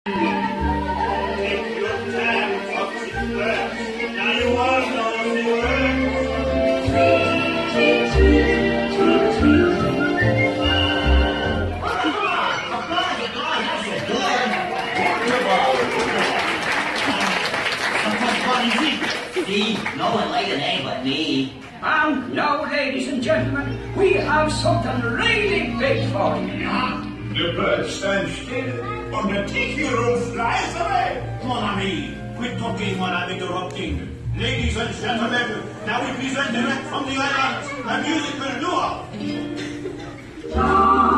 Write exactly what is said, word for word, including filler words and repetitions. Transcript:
No one like an A but me. And now, ladies and gentlemen, we have something really big for you. The bird stands still, and the tiki room flies away. Mon ami, quit talking while I'm interrupting. Ladies and gentlemen, now we present direct from the island a musical duo.